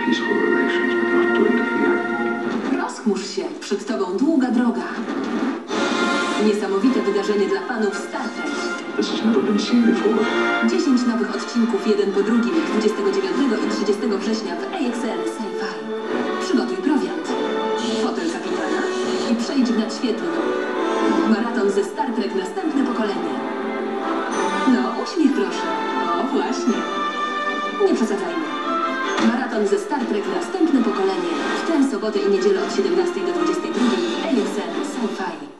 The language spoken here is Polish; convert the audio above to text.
peaceful relations, but not to interfere. Rozchmurz się, przed tobą długa droga. Niesamowite wydarzenie dla fanów Star Trek. This has never been seen before. 10 nowych odcinków, jeden po drugim, 29 i 30 września w AXN Sci-Fi. Przygotuj prowiant, fotel kapitana i przejdź w nadświetlną. Maraton ze Star Trek następne pokolenie. No, uśmiech proszę. O, właśnie. Nie przesadzajmy. Maraton ze Star Trek następne pokolenie. W tę sobotę i niedzielę od 17 do 22 w AXN Sci-Fi.